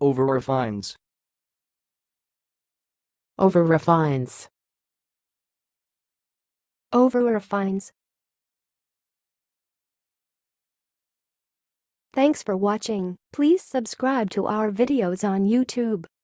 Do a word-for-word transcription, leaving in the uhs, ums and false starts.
overrefines, overrefines, overrefines. Thanks for watching. Please subscribe to our videos on YouTube.